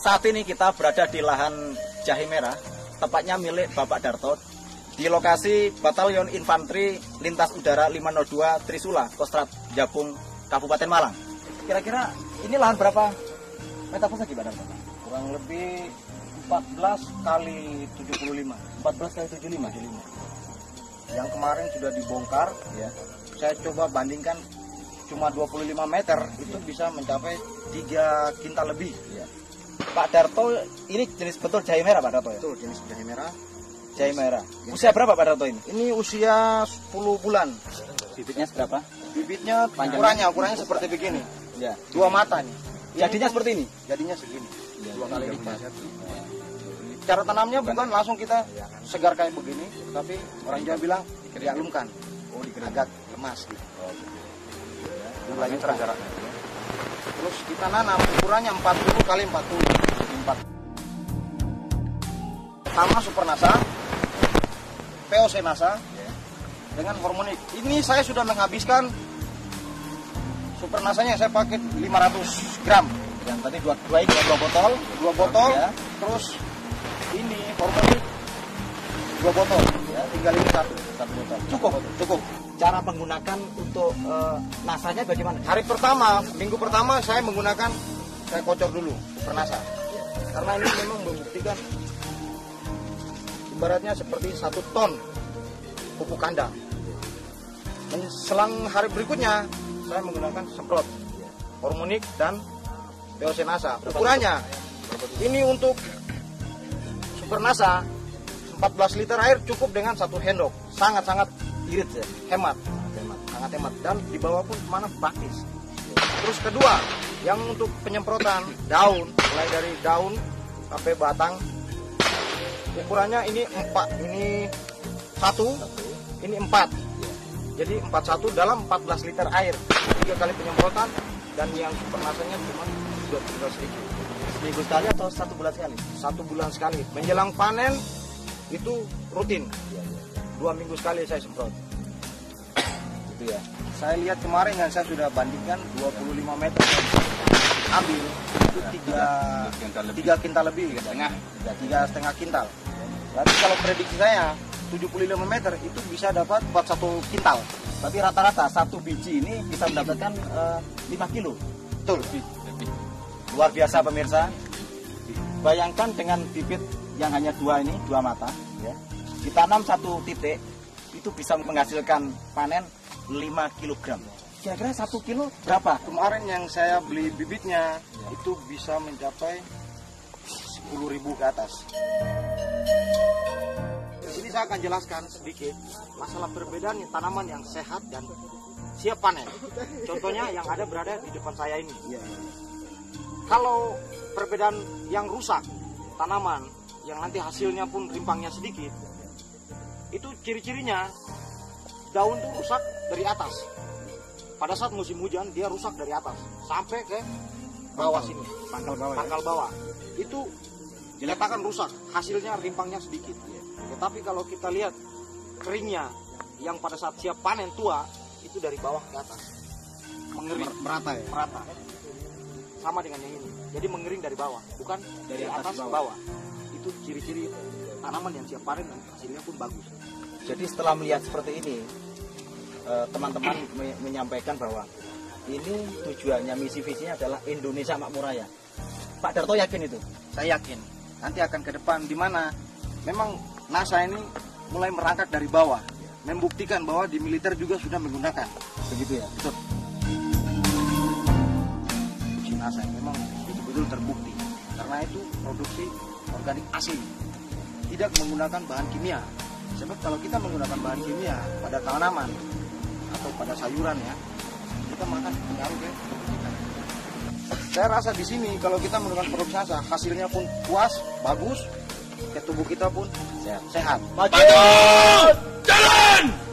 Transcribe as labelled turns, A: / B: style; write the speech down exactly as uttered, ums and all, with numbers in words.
A: Saat ini kita berada di lahan jahe merah, tepatnya milik Bapak Darto, di lokasi Batalion Infanteri Lintas Udara lima nol dua Trisula, Kostrat Jabung, Kabupaten Malang. Kira-kira ini lahan berapa meter persegi, Pak Darto?
B: Kurang lebih empat belas kali tujuh puluh lima.
A: empat belas kali tujuh puluh lima.
B: Yang kemarin sudah dibongkar, ya. Saya coba bandingkan cuma dua puluh lima meter, itu bisa mencapai tiga kintal lebih, ya.
A: Pak Darto, ini jenis betul jahe merah, Pak Darto, ya?
B: Itu jenis jahe merah.
A: Jahe merah. Usia berapa, Pak Darto ini?
B: Ini usia sepuluh bulan.
A: Bibitnya seberapa?
B: Bibitnya ukurannya, ukurannya seperti begini.
A: Ya.
B: Dua mata nih.
A: Jadinya seperti ini?
B: Jadinya segini.
A: Ya,
B: dua kali lipat.
A: Ya.
B: Cara tanamnya bukan langsung kita segar kayak begini, tapi orang Jawa bilang diaklumkan. Oh, agak lemas gitu.
A: Oh, gitu.
B: Mulainya jarak. Terus kita nanam ukurannya empat puluh kali empat puluh. empat. Pertama Super Nasa, P O C Nasa, dengan hormonik. Ini saya sudah menghabiskan Super Nasanya, saya pakai lima ratus gram.
A: Yang tadi dua, dua, ini, dua botol,
B: dua botol,
A: ya.
B: Terus ini hormonik dua botol, ya. Tinggal ini satu, satu botol. Cukup, cukup.
A: Cara menggunakan untuk uh, nasanya bagaimana?
B: Hari pertama, minggu pertama saya menggunakan, saya kocor dulu Super Nasa. Karena ini memang membuktikan ibaratnya seperti satu ton pupuk kandang. Dan selang hari berikutnya saya menggunakan semprot hormonik dan P O C Nasa. Ukurannya ini untuk Super Nasa empat belas liter air cukup dengan satu handok. Sangat-sangat irit ya, hemat, hemat, sangat hemat, dan di bawah pun mana praktis. Terus kedua, yang untuk penyemprotan daun, mulai dari daun sampai batang, ukurannya ini empat, ini satu, ini empat. Jadi empat satu dalam empat belas liter air, tiga kali penyemprotan, dan yang Super Nasanya cuma dua puluh sedikit.
A: Seminggu sekali atau satu bulan sekali?
B: Satu bulan sekali. Menjelang panen itu rutin. Dua minggu sekali saya semprot. Gitu ya. Saya lihat kemarin yang saya sudah bandingkan dua puluh lima meter ambil itu tiga tiga kintal lebih, setengah, tiga setengah kintal. Tapi kalau prediksi saya tujuh puluh lima meter itu bisa dapat empat satu kintal.
A: Tapi rata-rata satu biji ini bisa mendapatkan uh, lima kilo.
B: Betul.
A: Luar biasa pemirsa. Bayangkan dengan bibit yang hanya dua ini, dua mata, ya. Ditanam satu titik itu bisa menghasilkan panen lima kilogram. Kira-kira satu kilo berapa?
B: Kemarin yang saya beli bibitnya itu bisa mencapai sepuluh ribu ke atas. Jadi saya akan jelaskan sedikit masalah perbedaan tanaman yang sehat dan siap panen. Contohnya yang ada berada di depan saya ini. Kalau perbedaan yang rusak tanaman yang nanti hasilnya pun rimpangnya sedikit, itu ciri-cirinya daun tuh rusak dari atas. Pada saat musim hujan dia rusak dari atas sampai ke bawah sini,
A: pangkal bawah.
B: Pangkal
A: ya?
B: bawah. Itu dikatakan rusak, hasilnya rimpangnya sedikit. Tetapi kalau kita lihat keringnya yang pada saat siap panen tua itu dari bawah ke atas. Mengering,
A: merata ya?
B: Merata. Sama dengan yang ini. Jadi mengering dari bawah, bukan dari, dari atas, atas ke bawah. bawah. Itu ciri-ciri tanaman yang siap panen dan hasilnya pun bagus.
A: Jadi setelah melihat seperti ini, teman-teman eh, menyampaikan bahwa ini tujuannya, misi visinya adalah Indonesia Makmur Raya. Pak Darto yakin itu?
B: Saya yakin. Nanti akan ke depan di mana memang NASA ini mulai merangkak dari bawah, membuktikan bahwa di militer juga sudah menggunakan.
A: Begitu ya?
B: Betul. Si NASA memang betul-betul terbukti. Karena itu produksi organik asli, tidak menggunakan bahan kimia. Sebab kalau kita menggunakan bahan kimia pada tanaman atau pada sayuran ya, kita makan pengaruh ya. Saya rasa di sini kalau kita menggunakan produk NASA, hasilnya pun puas, bagus, ke tubuh kita pun sehat.
A: Maju! Jalan!